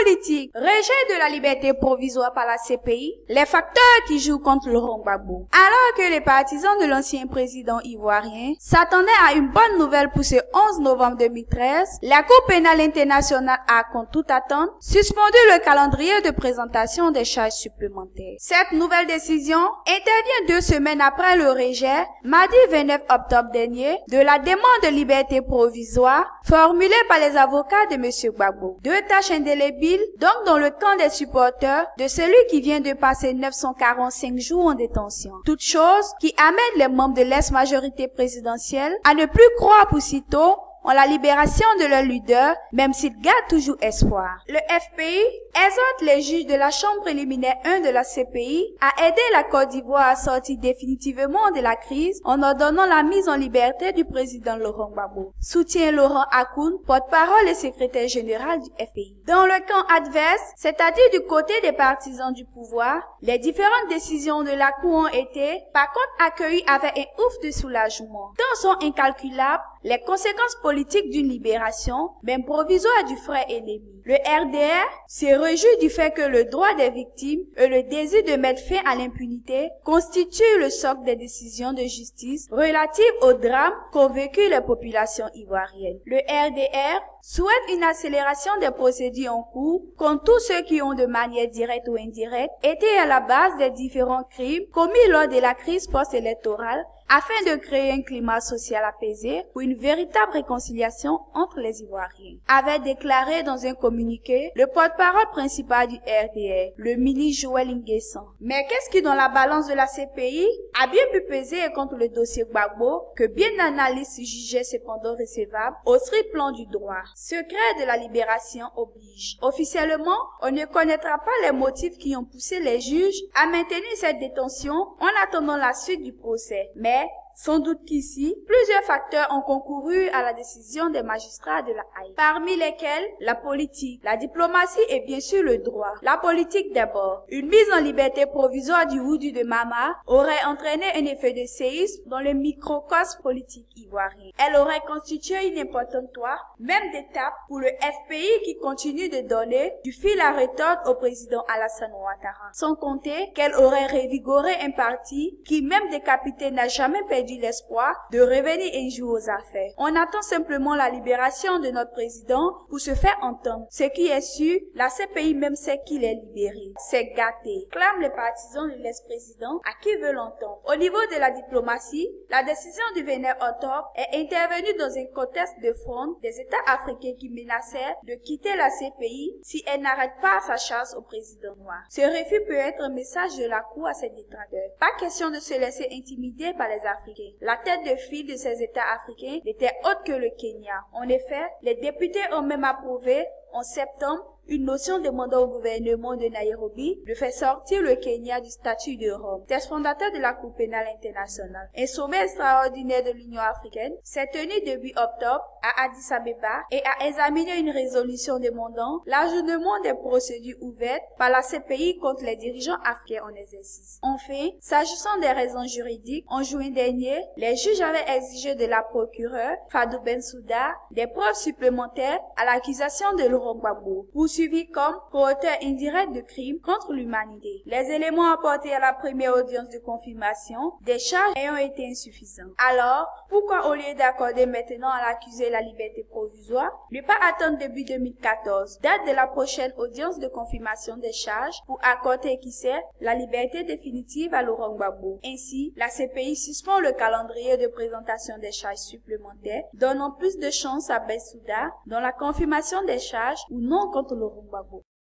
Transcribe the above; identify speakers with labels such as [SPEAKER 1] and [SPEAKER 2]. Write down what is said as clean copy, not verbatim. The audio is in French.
[SPEAKER 1] politique, rejet de la liberté provisoire par la CPI, les facteurs qui jouent contre Laurent Gbagbo. Alors que les partisans de l'ancien président ivoirien s'attendaient à une bonne nouvelle pour ce 11 novembre 2013, la Cour pénale internationale a, contre toute attente, suspendu le calendrier de présentation des charges supplémentaires. Cette nouvelle décision intervient 2 semaines après le rejet, mardi 29 octobre dernier, de la demande de liberté provisoire formulée par les avocats de M. Gbagbo. 2 tâches indélébiles, donc dans le camp des supporters de celui qui vient de passer 945 jours en détention. Toute chose qui amène les membres de l'ex-majorité présidentielle à ne plus croire pour sitôt en la libération de leur leader, même s'ils gardent toujours espoir. Le FPI exhorte les juges de la Chambre préliminaire 1 de la CPI à aider la Côte d'Ivoire à sortir définitivement de la crise en ordonnant la mise en liberté du président Laurent Gbagbo. Soutient Laurent Akoun, porte-parole et secrétaire général du FPI. Dans le camp adverse, c'est-à-dire du côté des partisans du pouvoir, les différentes décisions de la Cour ont été, par contre, accueillies avec un ouf de soulagement. Tant sont incalculables les conséquences politiques d'une libération, même provisoire, du frère ennemi. Le RDR se réjouit du fait que le droit des victimes et le désir de mettre fin à l'impunité constituent le socle des décisions de justice relatives au drame qu'ont vécu les populations ivoiriennes. Le RDR souhaite une accélération des procédures en cours contre tous ceux qui ont de manière directe ou indirecte été à la base des différents crimes commis lors de la crise post-électorale afin de créer un climat social apaisé pour une véritable réconciliation entre les Ivoiriens. Avait déclaré dans un communiqué le porte-parole principal du RDR, le ministre Joël Nguessan. Mais qu'est-ce qui dans la balance de la CPI a bien pu peser contre le dossier Gbagbo que bien d'analystes jugeaient cependant recevable au strict plan du droit? Secret de la libération oblige. Officiellement, on ne connaîtra pas les motifs qui ont poussé les juges à maintenir cette détention en attendant la suite du procès. Mais sans doute qu'ici, plusieurs facteurs ont concouru à la décision des magistrats de la Haye, parmi lesquels la politique, la diplomatie et bien sûr le droit. La politique d'abord. Une mise en liberté provisoire du Woudu de Mama aurait entraîné un effet de séisme dans le microcosme politique ivoirien. Elle aurait constitué une importante toile, même d'étape, pour le FPI qui continue de donner du fil à retordre au président Alassane Ouattara. Sans compter qu'elle aurait révigoré un parti qui, même décapité, n'a jamais perdu l'espoir de revenir un jour aux affaires. On attend simplement la libération de notre président pour se faire entendre. Ce qui est sûr, la CPI même sait qu'il est libéré. C'est gâté, clament les partisans de l'ex-président à qui veut l'entendre. Au niveau de la diplomatie, la décision du 29 octobre est intervenue dans un contexte de fronde des États africains qui menaçaient de quitter la CPI si elle n'arrête pas sa chasse au président noir. Ce refus peut être un message de la Cour à ses détracteurs. Pas question de se laisser intimider par les Africains. La tête de file de ces États africains n'était autre que le Kenya. En effet, les députés ont même approuvé en septembre une notion demandant au gouvernement de Nairobi de faire sortir le Kenya du statut de Rome. Texte fondateur de la Cour pénale internationale. Un sommet extraordinaire de l'Union africaine s'est tenu début octobre à Addis Abeba et a examiné une résolution demandant l'ajournement des procédures ouvertes par la CPI contre les dirigeants africains en exercice. Enfin, s'agissant des raisons juridiques, en juin dernier, les juges avaient exigé de la procureure Fadou Bensouda des preuves supplémentaires à l'accusation de Laurent Gbagbo, poursuivi comme co-auteur indirect de crimes contre l'humanité. Les éléments apportés à la première audience de confirmation des charges ayant été insuffisants. Alors, pourquoi au lieu d'accorder maintenant à l'accusé la liberté provisoire, ne pas attendre début 2014, date de la prochaine audience de confirmation des charges, pour accorder, qui sait, la liberté définitive à Laurent Gbagbo? Ainsi, la CPI suspend le calendrier de présentation des charges supplémentaires, donnant plus de chance à Bensouda dans la confirmation des charges ou non contre Laurent Gbagbo.